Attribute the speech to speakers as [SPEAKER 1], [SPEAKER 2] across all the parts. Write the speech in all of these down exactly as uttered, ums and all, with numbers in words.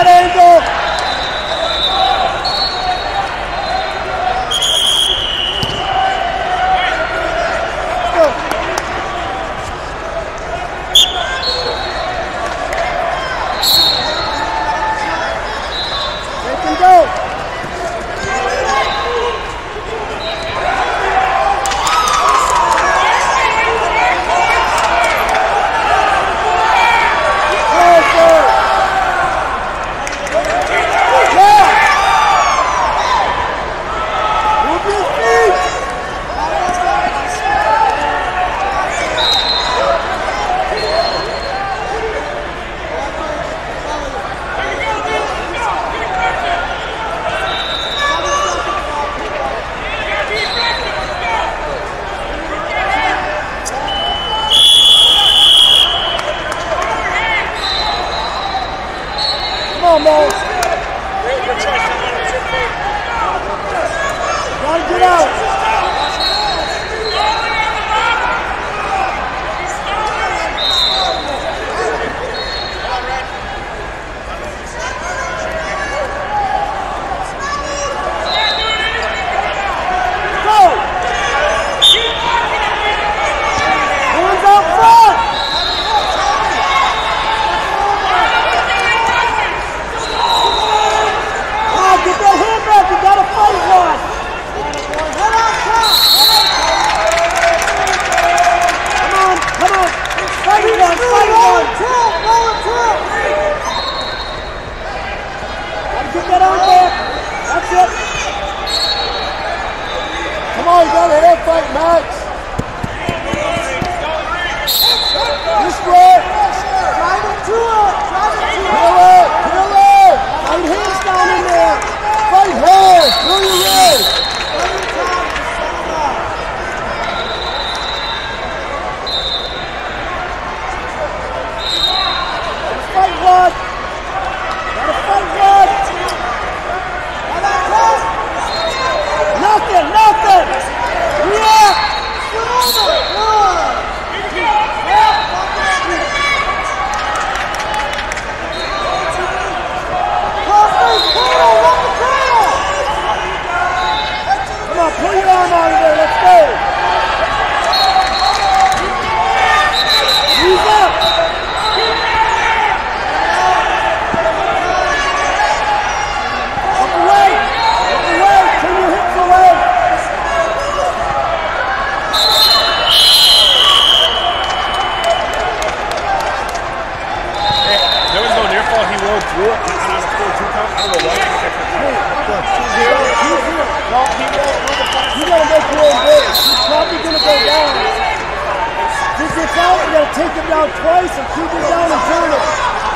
[SPEAKER 1] that angle. Almost. Gotta get out. Go. Hands out front. Get that hand back, you gotta fight one. Head on top. Come on, come on. Fight one, fight one. Tilt, roll it, tilt. Gotta get that arm back. That's it. Come on, you gotta head fight, Max. This way. Drive it to it. Drive it to it. Kill it, kill it. Fight hands down in there. Fight hard! Throw your leg! Fight one! Gotta fight one! Nothing! Nothing! Yeah! Pull your arm out of there, let's go! Use up! Up away! Up away! Turn your hips away!
[SPEAKER 2] Hey, there was no near fall, he rolled through it and on a four two count. I don't know why.
[SPEAKER 1] two zero. No, he rolled through the front. You gotta make your own big. He's probably gonna go down. If he gets out, you gotta take him down twice and keep him down and turn it.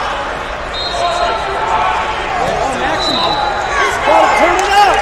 [SPEAKER 1] Gotta turn it out.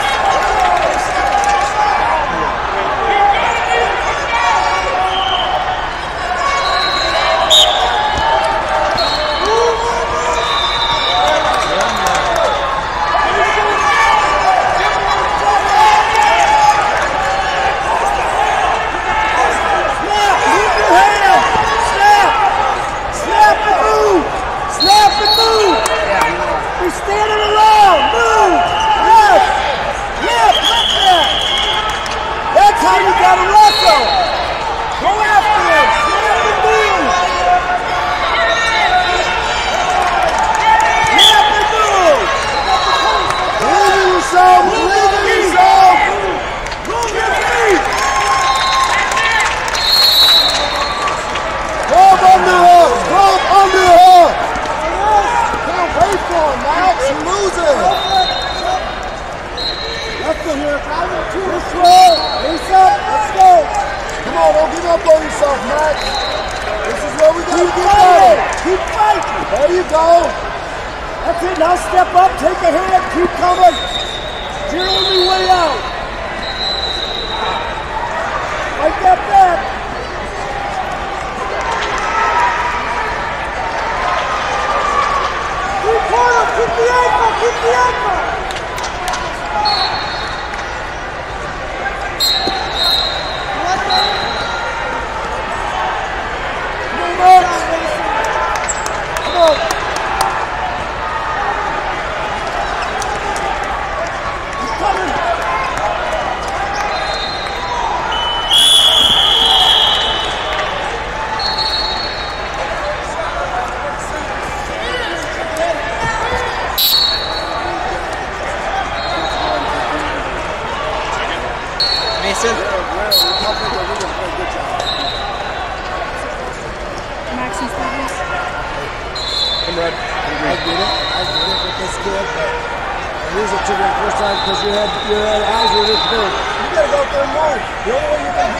[SPEAKER 1] Standing around, move, left, left, left there. That's how you got to wrestle. Go after it, snap and move. Snap and move. Believe in yourself, believe in yourself. Move your feet. Grab under her, grab under her. Wait for him, Max, you're losing. Let's go here, this way, face up, let's go. Come on, don't give up on yourself, Max. This is where we got to get better. Keep fighting. There you go. That's it, now step up, take a hand, keep coming. It's your only way out. Fight that back. Keep the ankle, keep the ankle! Come on, Come on. I think they're doing a good job.
[SPEAKER 3] Max and Stevens.
[SPEAKER 2] I'm red.
[SPEAKER 1] I get it. I get it with this kid, but here's a two-game first time because your head, your eyes are this big. You gotta go up there and run. The only way you can